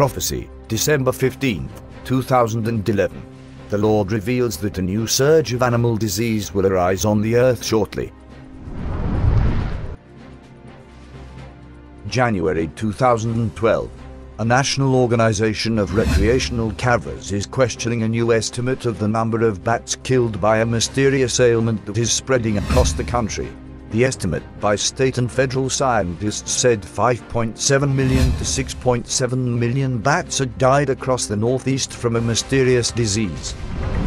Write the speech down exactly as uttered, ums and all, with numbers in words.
Prophecy, December fifteenth, two thousand eleven. The Lord reveals that a new surge of animal disease will arise on the earth shortly. January two thousand twelve. A national organization of recreational carvers is questioning a new estimate of the number of bats killed by a mysterious ailment that is spreading across the country. The estimate by state and federal scientists said five point seven million to six point seven million bats had died across the Northeast from a mysterious disease.